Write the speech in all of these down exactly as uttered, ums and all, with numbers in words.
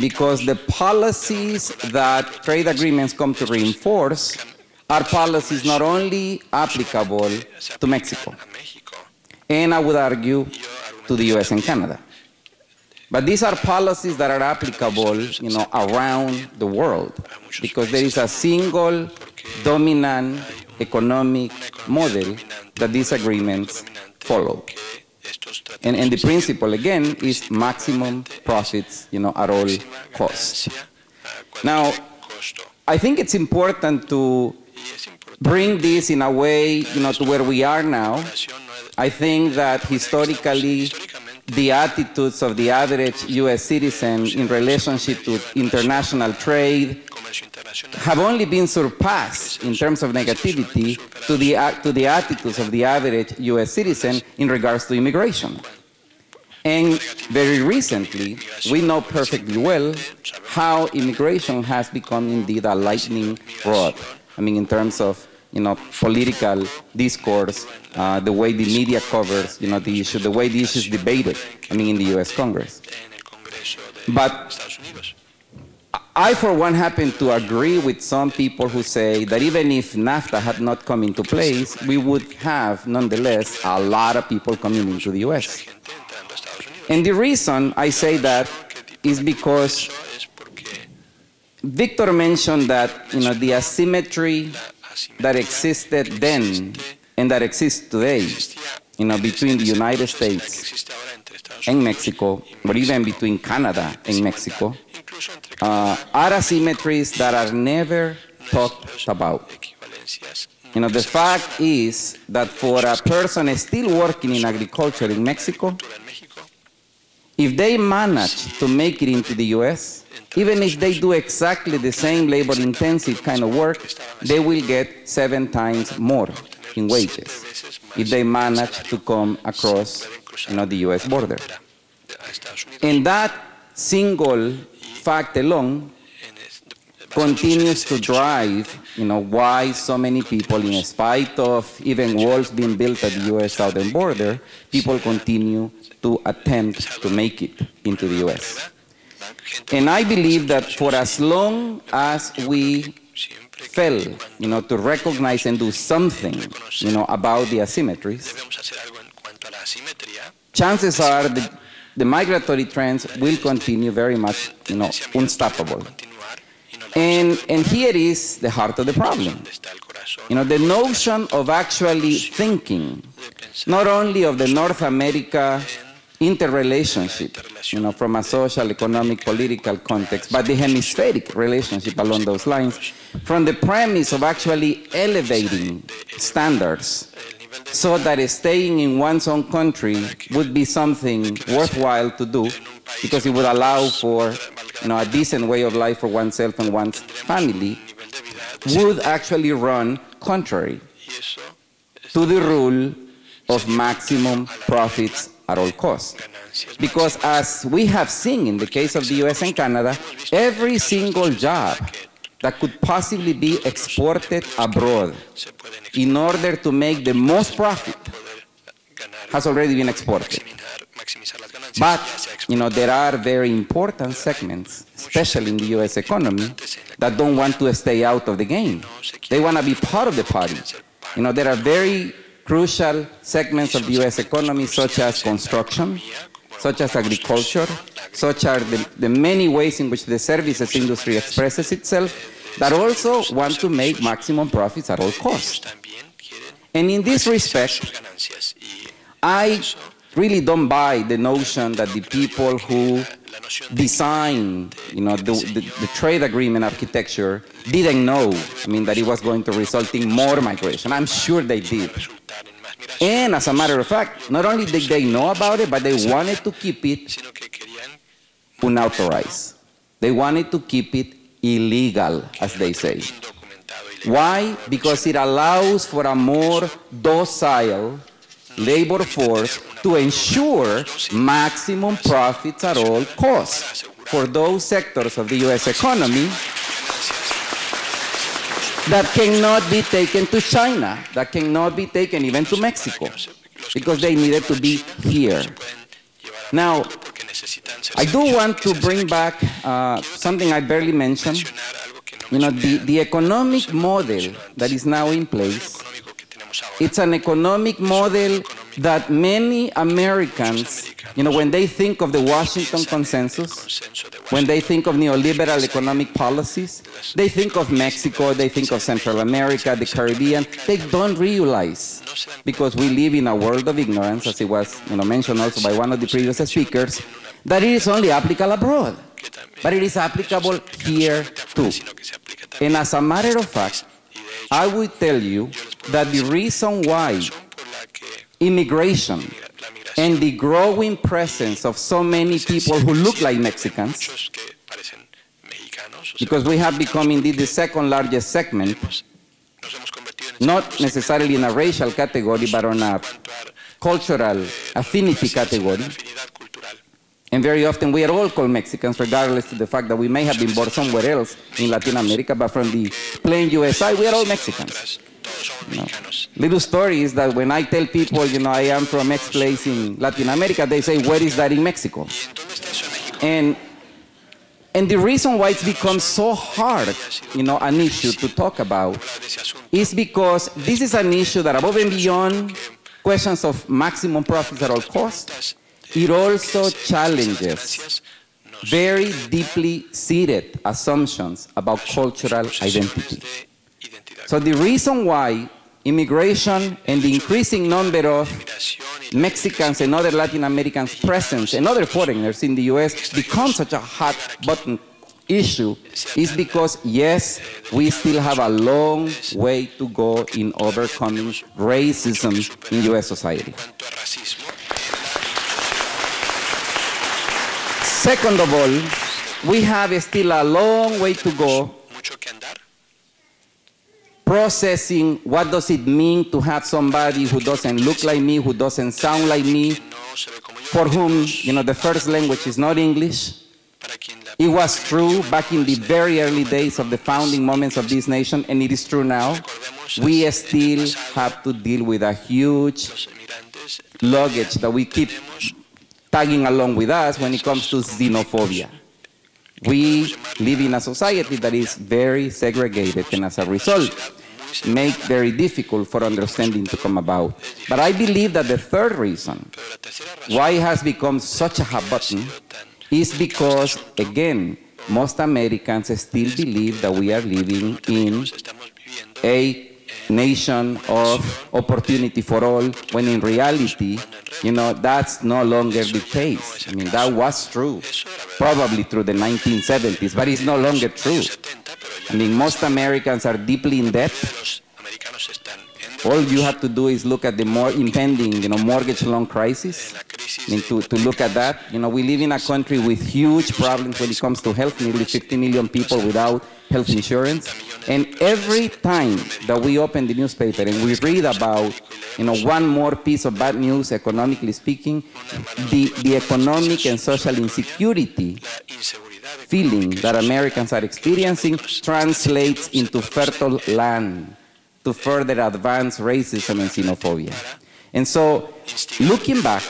because the policies that trade agreements come to reinforce are policies not only applicable to Mexico, and I would argue to the U S and Canada, but these are policies that are applicable, you know, around the world, because there is a single dominant economic model that these agreements follow. And, and the principle, again, is maximum profits, you know, at all costs. Now, I think it's important to bring this in a way, you know, to where we are now. I think that historically, the attitudes of the average U S citizen in relationship to international trade have only been surpassed in terms of negativity to the, to the attitudes of the average U S citizen in regards to immigration. And very recently, we know perfectly well how immigration has become indeed a lightning rod. I mean, in terms of, you know, political discourse, uh, the way the media covers, you know, the issue, the way the issue is debated, I mean, in the U S Congress. But I, for one, happen to agree with some people who say that even if NAFTA had not come into place, we would have, nonetheless, a lot of people coming into the U S. And the reason I say that is because Victor mentioned that, you know, the asymmetry that existed then and that exists today, you know, between the United States and Mexico, or even between Canada and Mexico, uh, are asymmetries that are never talked about. You know, the fact is that for a person still working in agriculture in Mexico, if they manage to make it into the U S, even if they do exactly the same labor-intensive kind of work, they will get seven times more in wages if they manage to come across, you know, the U S border. And that single fact alone continues to drive, you know, why so many people, in spite of even walls being built at the U S southern border, people continue to attempt to make it into the U S. And I believe that for as long as we fail, you know, to recognize and do something, you know, about the asymmetries, chances are that the migratory trends will continue very much, you know, unstoppable. And, and here is the heart of the problem. You know, the notion of actually thinking, not only of the North America interrelationship, you know, from a social, economic, political context, but the hemispheric relationship along those lines, from the premise of actually elevating standards so that staying in one's own country would be something worthwhile to do because it would allow for, you know, a decent way of life for oneself and one's family, would actually run contrary to the rule of maximum profits at all costs. Because as we have seen in the case of the U S and Canada, every single job that could possibly be exported abroad in order to make the most profit has already been exported. But, you know, there are very important segments, especially in the U S economy, that don't want to stay out of the game. They want to be part of the party. You know, there are very crucial segments of the U S economy, such as construction, such as agriculture, such are the, the many ways in which the services industry expresses itself, that also want to make maximum profits at all costs. And in this respect, I really don't buy the notion that the people who designed, you know, the, the, the trade agreement architecture didn't know, I mean, that it was going to result in more migration. I'm sure they did. And as a matter of fact, not only did they know about it, but they wanted to keep it unauthorized. They wanted to keep it illegal, as they say. Why? Because it allows for a more docile labor force to ensure maximum profits at all costs for those sectors of the U S economy that cannot be taken to China, that cannot be taken even to Mexico, because they needed to be here. Now, I do want to bring back uh, something I barely mentioned. You know, the, the economic model that is now in place, it's an economic model that many Americans, you know, when they think of the Washington Consensus, when they think of neoliberal economic policies, they think of Mexico, they think of Central America, the Caribbean. They don't realize, because we live in a world of ignorance, as it was, you know, mentioned also by one of the previous speakers, that it is only applicable abroad, but it is applicable here too. And as a matter of fact, I would tell you that the reason why immigration and the growing presence of so many people who look like Mexicans, because we have become indeed the second largest segment, not necessarily in a racial category, but on a cultural affinity category. And very often we are all called Mexicans, regardless of the fact that we may have been born somewhere else in Latin America, but from the plain U S side, we are all Mexicans. You know, little story is that when I tell people, you know, I am from X place in Latin America, they say, where is that in Mexico? And, and the reason why it's become so hard, you know, an issue to talk about is because this is an issue that above and beyond questions of maximum profits at all costs, it also challenges very deeply seated assumptions about cultural identity. So the reason why immigration and the increasing number of Mexicans and other Latin Americans presence and other foreigners in the U S becomes such a hot button issue is because, yes, we still have a long way to go in overcoming racism in U S society. Second of all, we have still a long way to go processing what does it mean to have somebody who doesn't look like me, who doesn't sound like me, for whom, you know, the first language is not English. It was true back in the very early days of the founding moments of this nation, and it is true now. We still have to deal with a huge luggage that we keep tagging along with us when it comes to xenophobia. We live in a society that is very segregated, and as a result, make very difficult for understanding to come about. But I believe that the third reason why it has become such a hot button is because, again, most Americans still believe that we are living in a nation of opportunity for all, when in reality, you know, that's no longer the case. I mean, that was true, probably through the nineteen seventies, but it's no longer true. I mean, most Americans are deeply in debt. All you have to do is look at the more impending, you know, mortgage loan crisis. I mean, to, to look at that, you know, we live in a country with huge problems when it comes to health, nearly fifty million people without health insurance. And every time that we open the newspaper and we read about, you know, one more piece of bad news, economically speaking, the, the economic and social insecurity feeling that Americans are experiencing translates into fertile land to further advance racism and xenophobia. And so, looking back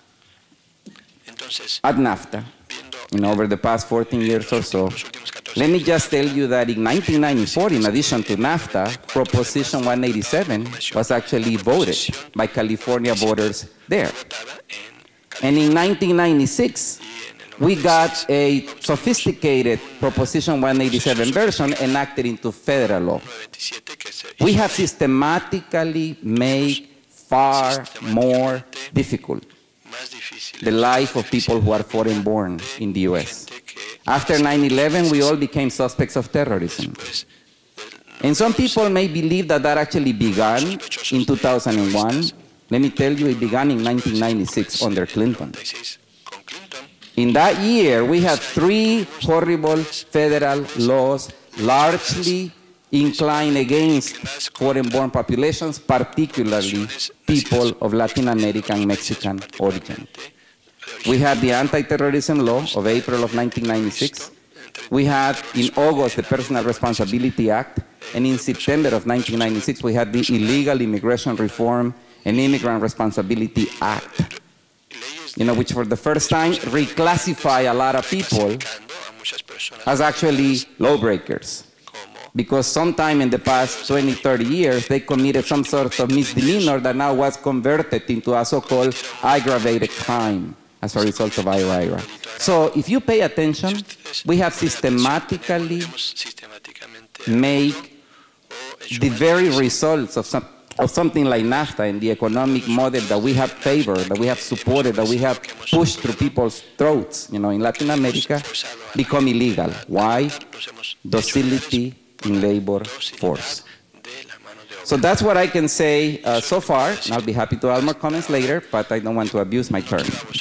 at NAFTA, you know, over the past fourteen years or so, let me just tell you that in nineteen ninety-four, in addition to NAFTA, Proposition one eighty-seven was actually voted by California voters there. And in nineteen ninety-six, we got a sophisticated Proposition one eighty-seven version enacted into federal law. We have systematically made far more difficult the life of people who are foreign-born in the U S. After nine eleven, we all became suspects of terrorism. And some people may believe that that actually began in two thousand one. Let me tell you, it began in nineteen ninety-six under Clinton. In that year, we had three horrible federal laws, largely inclined against foreign-born populations, particularly people of Latin American, Mexican origin. We had the Anti-Terrorism Law of April of nineteen ninety-six. We had, in August, the Personal Responsibility Act. And in September of nineteen ninety-six, we had the Illegal Immigration Reform and Immigrant Responsibility Act. you know, which for the first time reclassify a lot of people as actually lawbreakers. Because sometime in the past twenty, thirty years, they committed some sort of misdemeanor that now was converted into a so-called aggravated crime as a result of I R A. So if you pay attention, we have systematically made the very results of, some, of something like NAFTA and the economic model that we have favored, that we have supported, that we have pushed through people's throats, you know, in Latin America, become illegal. Why? Docility in labor force. So that's what I can say uh, so far, and I'll be happy to add more comments later, but I don't want to abuse my turn.